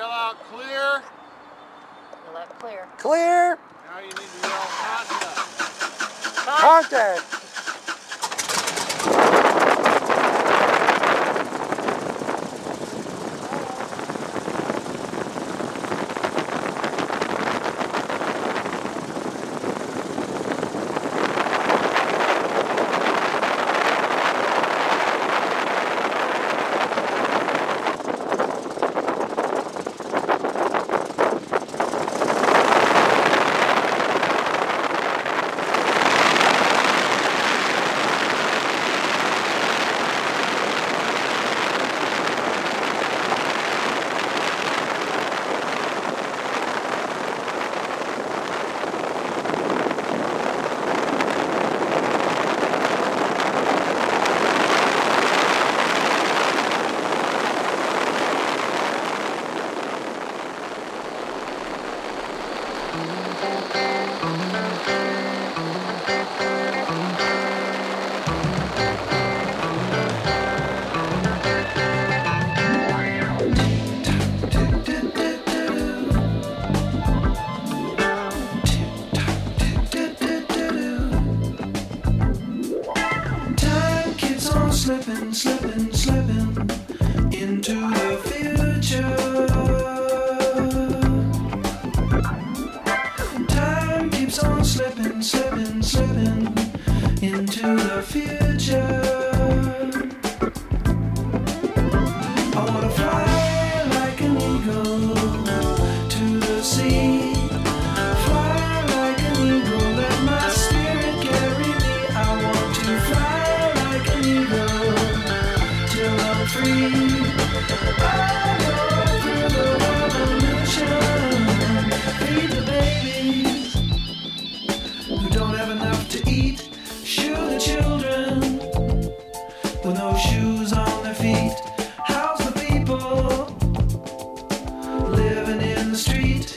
yell out clear. Yell out clear. Clear. Now you need to yell contact. Contact. Slipping, slipping, slipping into the future. Time keeps on slipping, slipping, slipping into the future. I wanna fly like an eagle to the sea. Fly like an eagle, let my spirit carry me. I want to fly like an eagle till I'm free. I go through the revolution. Feed the babies who don't have enough to eat. Shoe the children with no shoes on their feet. House the people living in the street.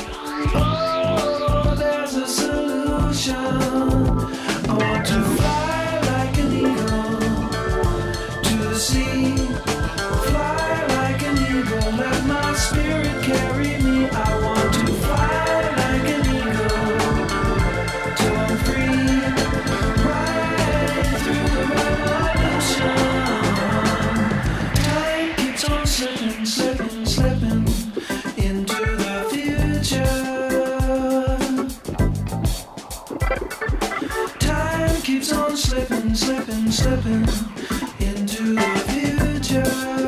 Oh, there's a solution. I want to fly like an eagle to the sea. Fly like an eagle, let my spirit carry me. I want to fly like an eagle till I'm free. Right through the revolution. Time keeps on slipping, slipping, slipping into the future. Time keeps on slipping, slipping, slipping into the future.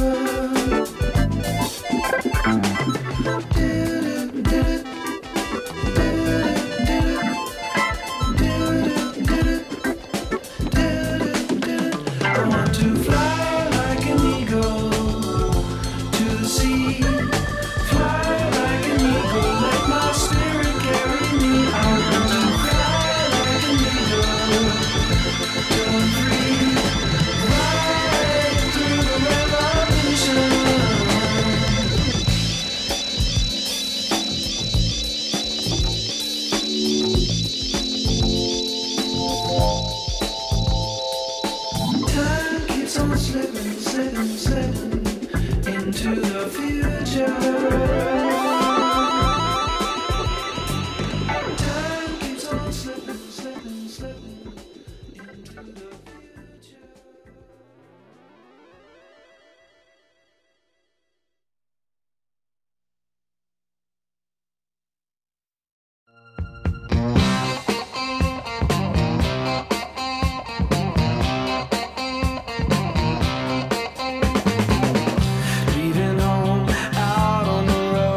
I want to fly like an eagle to the sea. Fly like an eagle, let my spirit carry me. I want to fly like an eagle till I'm free. Right through the revolution. Time keeps on slipping, slipping, slipping into the future. Time keeps on slipping, slipping, slipping into the future. Leaving home out on the road.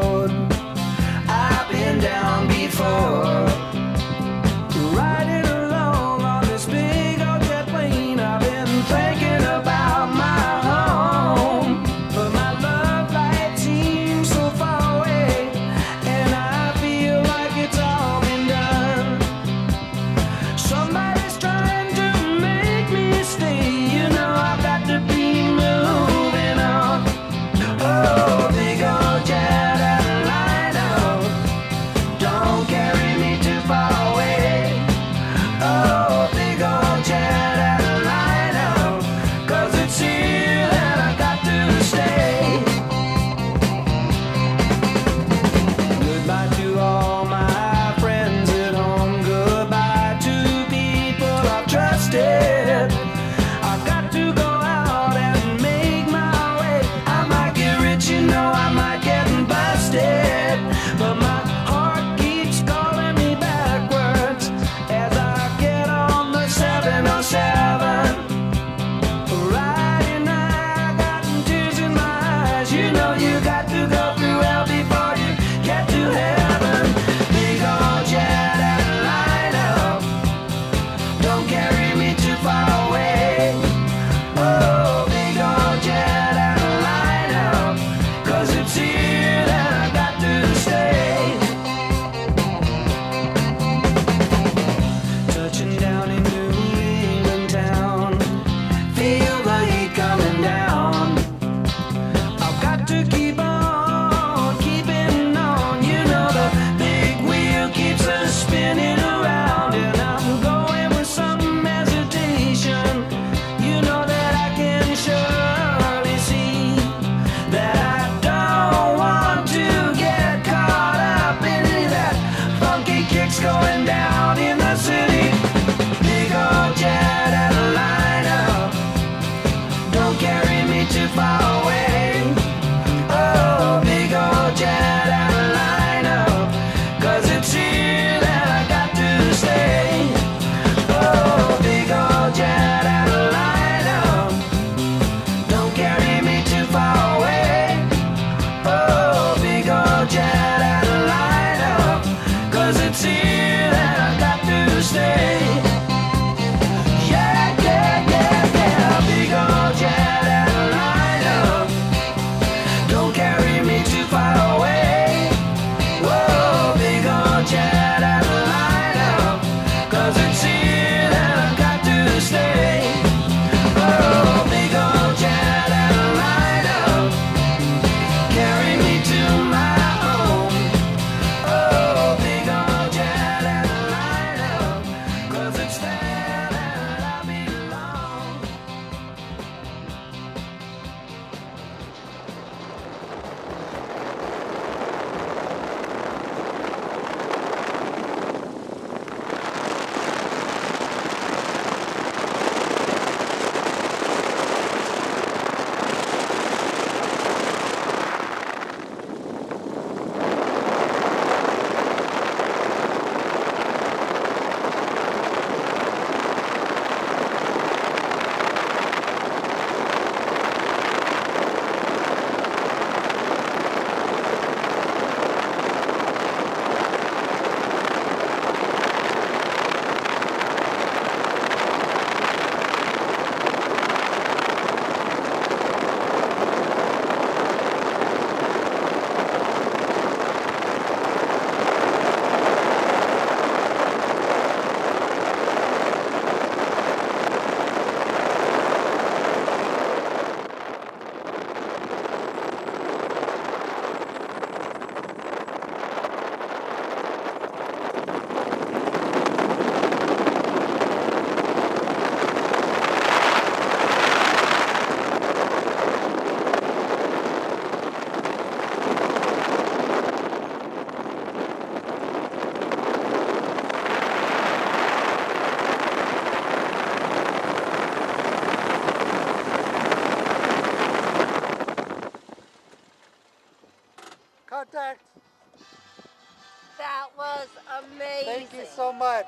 contact. That was amazing. Thank you so much.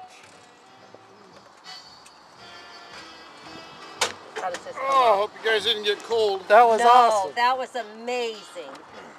How does this Oh, I hope you guys didn't get cold. That was no, awesome. that was amazing.